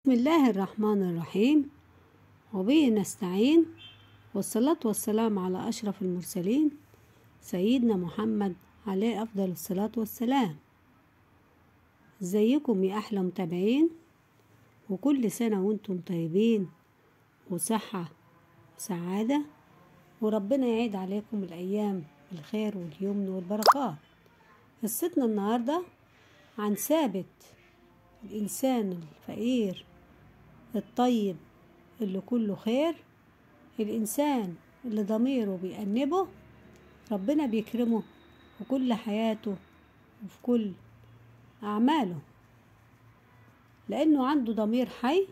بسم الله الرحمن الرحيم، وبه نستعين، والصلاة والسلام على أشرف المرسلين سيدنا محمد عليه أفضل الصلاة والسلام. ازيكم يا أحلى متابعين، وكل سنة وانتم طيبين وصحة وسعادة، وربنا يعيد عليكم الأيام بالخير واليمن والبركات. قصتنا النهاردة عن ثابت، الإنسان الفقير الطيب اللي كله خير، الإنسان اللي ضميره بيأنبه ربنا بيكرمه في كل حياته وفي كل أعماله، لأنه عنده ضمير حي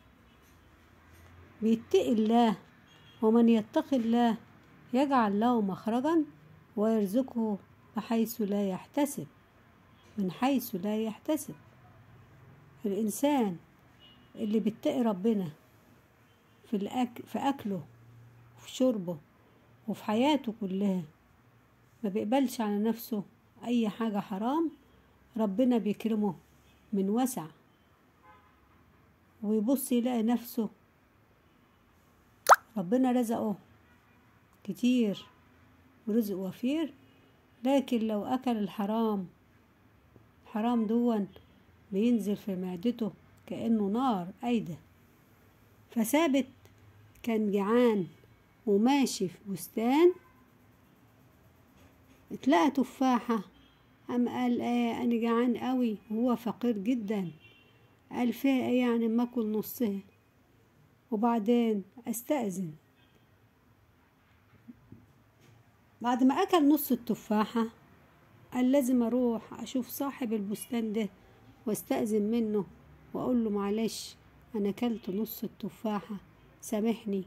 بيتقي الله. ومن يتق الله يجعل له مخرجا ويرزقه بحيث لا يحتسب، من حيث لا يحتسب. الإنسان اللي بيتقي ربنا في أكله وفي شربه وفي حياته كلها، ما بيقبلش على نفسه أي حاجة حرام، ربنا بيكرمه من وسع، ويبص يلاقي نفسه ربنا رزقه كتير ورزق وفير. لكن لو أكل الحرام دون بينزل في معدته كأنه نار قايدة. فثابت كان جعان وماشي في بستان، اتلقى تفاحة، قام قال ايه انا جعان قوي، وهو فقير جدا. قال فيها ايه يعني ما اكل نصها وبعدين استأذن. بعد ما اكل نص التفاحة قال لازم اروح اشوف صاحب البستان ده واستأذن منه واقول له معلش انا اكلت نص التفاحة سامحني.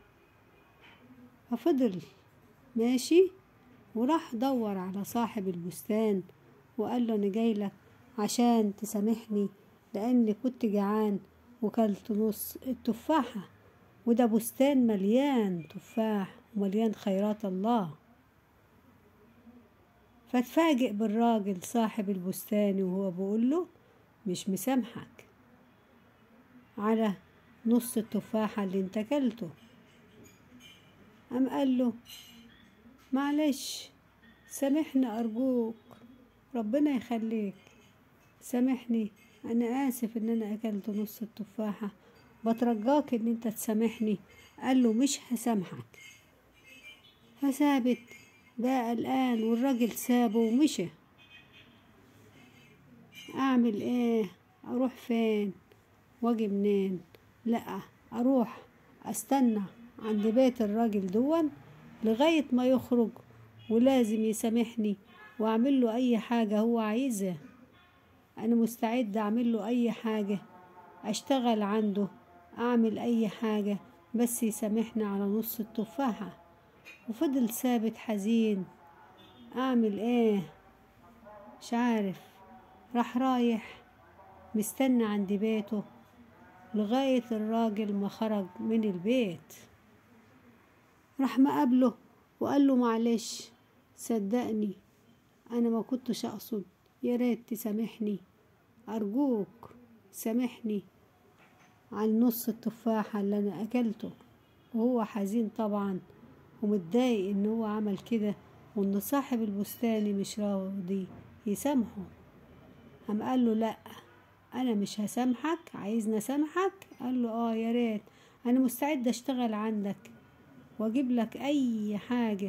ففضل ماشي وراح دور على صاحب البستان وقال له انا جايلك عشان تسامحني لاني كنت جعان وكلت نص التفاحة، وده بستان مليان تفاح ومليان خيرات الله. فاتفاجئ بالراجل صاحب البستان وهو بيقول له مش مسامحك على نص التفاحة اللي انت كلته. قام قال له معلش سامحني أرجوك، ربنا يخليك سامحني، أنا آسف إن أنا أكلت نص التفاحة، بترجاك إن أنت تسامحني. قال له مش هسامحك. فثابت بقى قلقان، والراجل سابه ومشي. أعمل إيه؟ أروح فين واجي منين؟ لأ، أروح أستنى عند بيت الراجل دون لغاية ما يخرج، ولازم يسامحني واعمل له اي حاجة هو عايزها. انا مستعد اعمل له اي حاجة، اشتغل عنده، اعمل اي حاجة بس يسامحني على نص التفاحة. وفضل ثابت حزين، اعمل ايه مش عارف. راح رايح مستنى عند بيته لغاية الراجل ما خرج من البيت. راح مقابله وقال له معلش صدقني انا ما كنتش اقصد، يا ريت تسامحني ارجوك سامحني عن نص التفاحة اللي انا اكلته. وهو حزين طبعا ومتضايق ان هو عمل كده وان صاحب البستان مش راضي يسامحه. قام قال له لا انا مش هسامحك، عايزني اسامحك؟ قال له اه يا ريت، انا مستعد اشتغل عندك واجيب لك اي حاجة،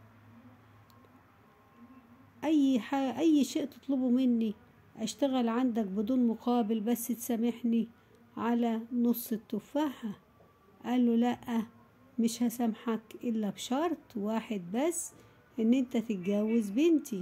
اي شيء تطلبه مني اشتغل عندك بدون مقابل، بس تسامحني على نص التفاحة. قال له لا مش هسامحك الا بشرط واحد بس، ان انت تتجوز بنتي.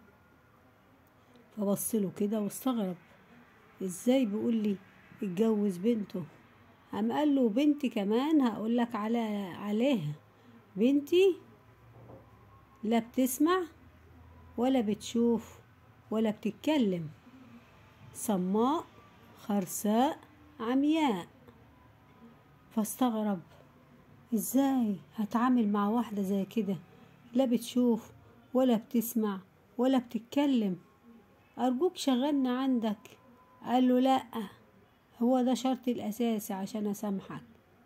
فبصله كده واستغرب، ازاي بيقول لي اتجوز بنته؟ قام قال له بنتي كمان هقولك عليها، بنتي لا بتسمع ولا بتشوف ولا بتتكلم، صماء خرساء عمياء. فاستغرب ازاي هتعامل مع واحدة زي كده لا بتشوف ولا بتسمع ولا بتتكلم، ارجوك شغلنا عندك. قال له لا هو ده شرطي الأساسي عشان أسامحك.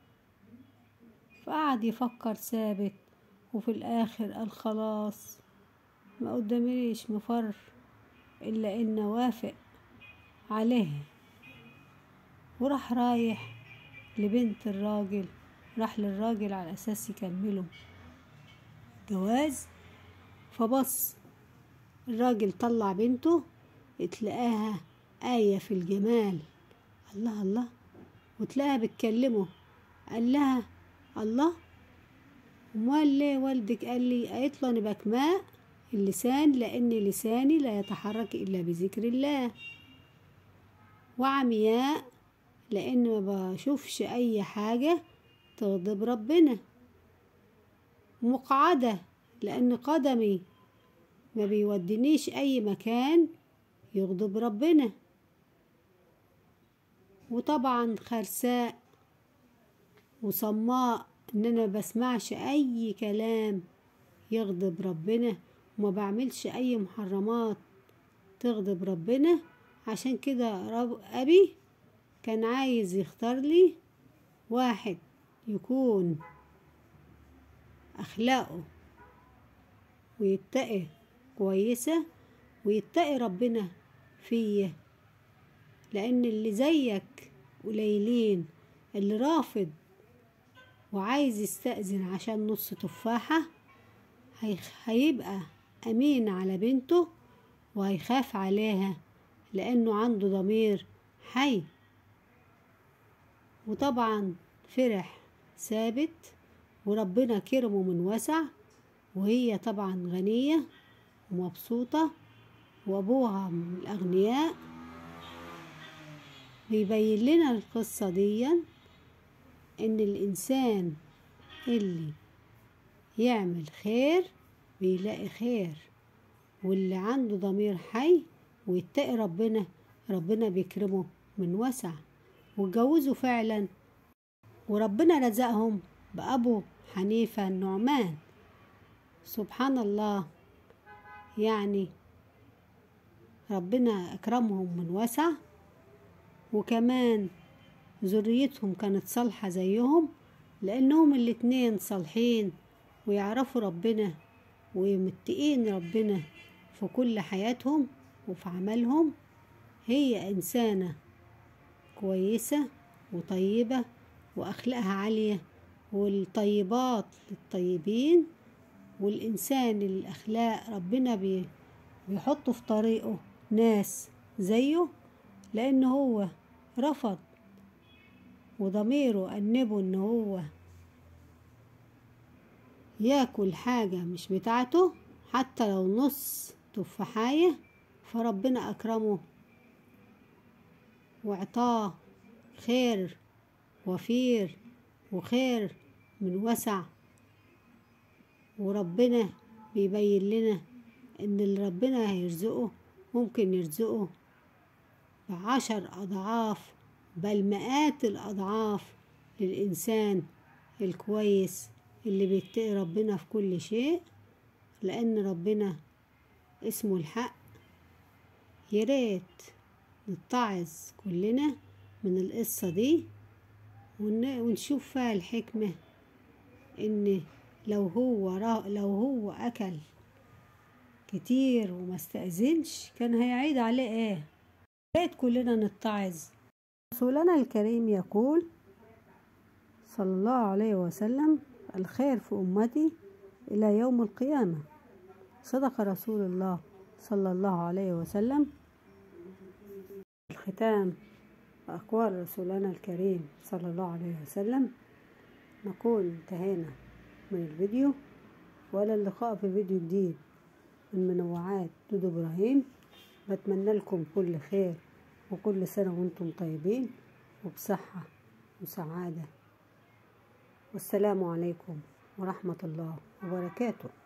فقعد يفكر ثابت، وفي الآخر قال خلاص ما قداميش مفر إلا إن وافق عليه. وراح رايح لبنت الراجل، راح للراجل على أساس يكملوا جواز. فبص الراجل طلع بنته، اتلقاها آية في الجمال، الله الله، وتلاقيها بتكلمه. قال لها الله، امال ليه والدك قال لي؟ قالت له انا بكماء اللسان لان لساني لا يتحرك الا بذكر الله، وعمياء لان ما بشوفش اي حاجة تغضب ربنا، مقعدة لان قدمي ما بيودنيش اي مكان يغضب ربنا، وطبعا خرساء وصماء ان انا بسمعش اي كلام يغضب ربنا، وما بعملش اي محرمات تغضب ربنا. عشان كده ابي كان عايز يختار لي واحد يكون اخلاقه ويتقي كويسة ويتقي ربنا فيه، لان اللي زيك قليلين. اللي رافض وعايز يستأذن عشان نص تفاحة هيبقى أمين على بنته وهيخاف عليها لأنه عنده ضمير حي. وطبعا فرح ثابت وربنا كرمه من وسع، وهي طبعا غنية ومبسوطة وأبوها من الأغنياء. بيبين لنا القصة دي إن الإنسان اللي يعمل خير بيلاقي خير، واللي عنده ضمير حي ويتقي ربنا ربنا بيكرمه من وسع. واتجوزوا فعلا، وربنا رزقهم بأبو حنيفة النعمان. سبحان الله، يعني ربنا أكرمهم من وسع، وكمان ذريتهم كانت صالحة زيهم، لأنهم الاتنين صالحين ويعرفوا ربنا ومتقين ربنا في كل حياتهم وفي عملهم. هي إنسانة كويسة وطيبة وأخلاقها عالية، والطيبات للطيبين، والإنسان الأخلاق ربنا بيحطه في طريقه ناس زيه، لأن هو رفض وضميره أنبه إن هو ياكل حاجة مش بتاعته حتى لو نص تفاحية، فربنا أكرمه واعطاه خير وفير وخير من وسع. وربنا بيبين لنا إن اللي ربنا هيرزقه ممكن يرزقه ب10 أضعاف بل مئات الأضعاف للإنسان الكويس اللي بيتقي ربنا في كل شيء، لأن ربنا اسمه الحق. ياريت نتعظ كلنا من القصة دي ونشوف فيها الحكمة، إن لو هو أكل كتير وما استأذنش كان هيعيد عليه إيه. ياريت كلنا نتعظ. رسولنا الكريم يقول صلى الله عليه وسلم: الخير في أمتي إلى يوم القيامة. صدق رسول الله صلى الله عليه وسلم. الختام أقوال رسولنا الكريم صلى الله عليه وسلم. نكون انتهينا من الفيديو، وإلى اللقاء في فيديو جديد من منوعات دودو إبراهيم. بتمنى لكم كل خير وكل سنة وانتم طيبين وبصحة وسعادة، والسلام عليكم ورحمة الله وبركاته.